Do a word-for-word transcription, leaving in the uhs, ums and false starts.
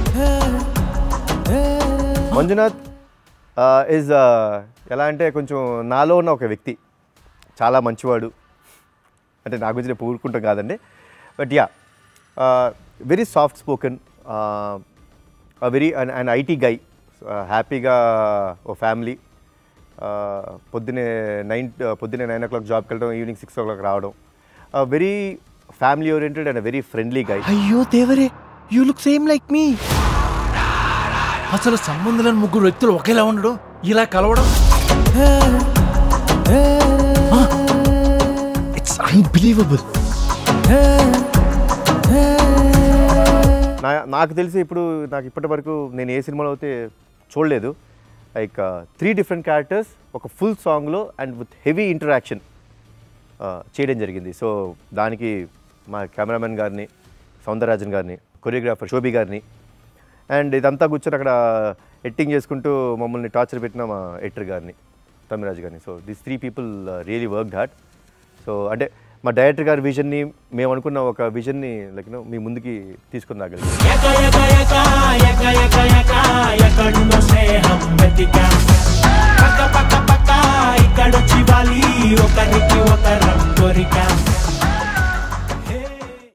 Manjunath is ఎలా అంటే కొంచెం నాలో ఉన్న ఒక వ్యక్తి, చాలా మంచివాడు. అంటే నా గురించి నేను పూరుకుంటాం కాదండి, but ya very soft spoken, very and IT guy. హ్యాపీగా ఓ ఫ్యామిలీ, పొద్దునే నైన్ పొద్దునే నైన్ ఓ క్లాక్ జాబ్కి వెళ్ళడం, ఈవినింగ్ సిక్స్ ఓ క్లాక్ రావడం. Very family oriented and very friendly guy. అయ్యో దేవరే, you look same like me. అసలు సంబంధం లేని ముగ్గురు వ్యక్తులు ఒకేలా ఉండడం, ఇలా కలవడం, ఇట్స్ అన్బిలీవబుల్. నా నాకు తెలిసి ఇప్పుడు నాకు ఇప్పటి వరకు నేను ఏ సినిమాలో అయితే చూడలేదు. లైక్ త్రీ డిఫరెంట్ క్యారెక్టర్స్ ఒక ఫుల్ సాంగ్లో అండ్ విత్ హెవీ ఇంటరాక్షన్ చేయడం జరిగింది. సో దానికి మా కెమెరామెన్ గారిని, సౌందరరాజన్ గారిని, కొరియోగ్రాఫర్ శోభి గారిని, అండ్ ఇదంతా కూర్చొని అక్కడ ఎడిటింగ్ చేసుకుంటూ మమ్మల్ని టార్చర్ పెట్టిన మా ఎడిటర్ గారిని, తమిరాజ్ గారిని. So this three people really worked hard. So అంటే మా డైరెక్టర్ గారి విజన్ని, మేము అనుకున్న ఒక విజన్ని లైక్ నో మీ ముందుకి తీసుకుని రాగలిగాం.